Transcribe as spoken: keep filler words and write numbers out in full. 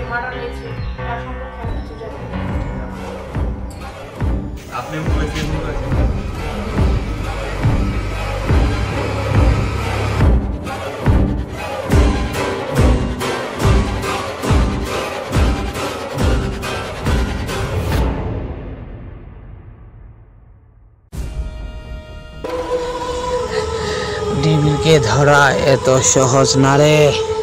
Murder হয়েছে তার সম্পর্কে আমি কিছু জানি না। আপনি বলেছেন বলেছেন ডেভিলকে ধরা এত সহজ না রে।